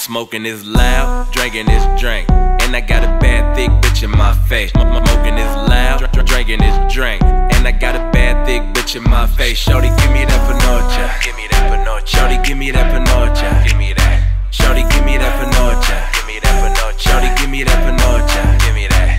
smoking this loud, drinking this drink, and I got a bad thick bitch in my face. Smoking this loud, drinking this drink, and I got a bad thick bitch in my face. Shorty, give me that panocha, give me that panocha. Shorty, give me that panocha, give me that. Shorty, give me that panocha, give me that panocha. Shorty, give me that panocha, give me that.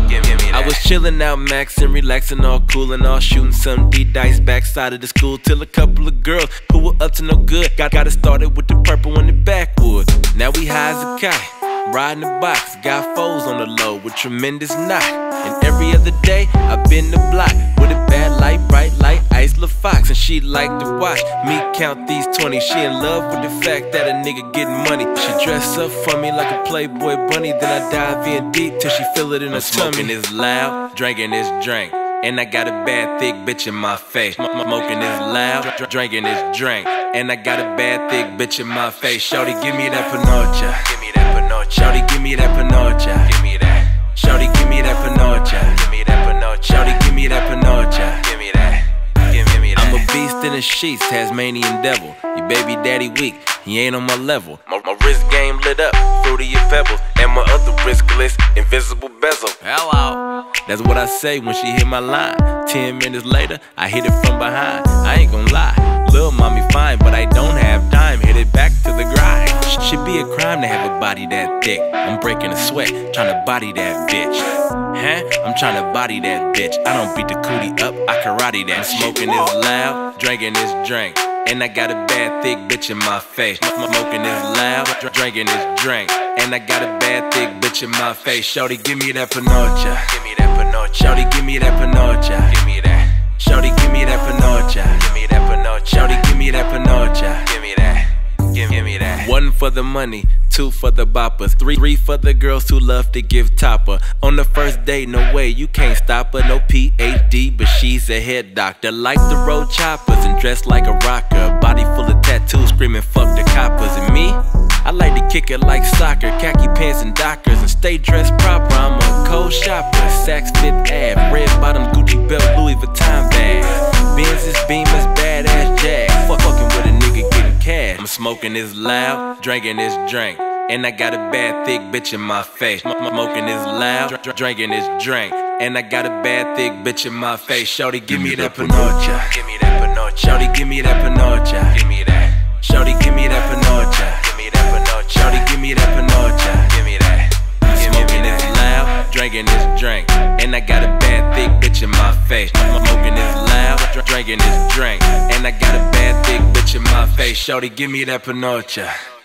I was chillin' out, maxin', relaxin', all cool and all, shooting some D-dice backside of the school till a couple of girls who were up to no good got it started with the purple in the backwoods. Now we high as a kite, riding the box, got foes on the low with tremendous knot. And every other day I been the block with a bad light, bright light, Ice LaFox, and she like to watch me count these 20s. She in love with the fact that a nigga getting money. She dress up for me like a Playboy bunny, then I dive in deep till she feel it in her tummy. Smoking this loud, drinking this drink, and I got a bad thick bitch in my face. Smoking this loud, drinking this drink, and I got a bad thick bitch in my face. Shorty, give me that panocha, give me that panocha. Shorty, give me that panocha, give me that. Shorty, give me that panocha, give me that panocha. Shorty, give me that panocha, give me that. Give me that. I'm a beast in the sheets, Tasmanian devil. Your baby daddy weak, he ain't on my level. My wrist game lit up, fruity and pebbles, and my other wrist glitz, invisible bezel. Hello. That's what I say when she hit my line. 10 minutes later, I hit it from behind. I ain't gon' lie, lil' mommy fine, but I don't have time. Hit it back to the grind. Should be a crime to have a body that thick. I'm breaking a sweat, tryna body that bitch. Huh? I'm tryna body that bitch. I don't beat the cootie up, I karate that. Smoking this loud, drinking this drink, and I got a bad thick bitch in my face. Smoking this loud, drinking this drink, and I got a bad thick bitch in my face. Shorty, give me that panocha, give me that panocha. Shorty, give me that panocha, give me that. Shorty, give me that panocha, give me that panocha. Shorty, give me that panocha, give me that. Give me that. 1 for the money, 2 for the boppers, 3 for the girls who love to give topper. On the first date, no way, you can't stop her. No PhD, but she's a head doctor. Like the road choppers and dressed like a rocker. Body full of tattoos, screaming fuck the coppers. And me, I like to kick it like soccer, khaki pants and Dockers, and stay dressed proper. I'm a cold shopper, Saks Fifth Ave, red bottom Gucci belt, Louis Vuitton bag, Benz's, Beamers, badass Jag. Fucking with a nigga getting cash. I'm smoking this loud, drinking this drink, and I got a bad thick bitch in my face. Smoking this loud, drinking this drink, and I got a bad thick bitch in my face. Shorty, give me that panocha, give me that panocha. Shorty, give me that panocha, give me that. Shorty, give me that panocha, give me that panocha. Shorty, give me that panocha, give me that. Smoking this loud, drinking this drink, and I got a bad thick bitch in my face. Smoking this loud, drinking this drink, and I got a bad thick bitch in my face. Shorty, give me that panocha.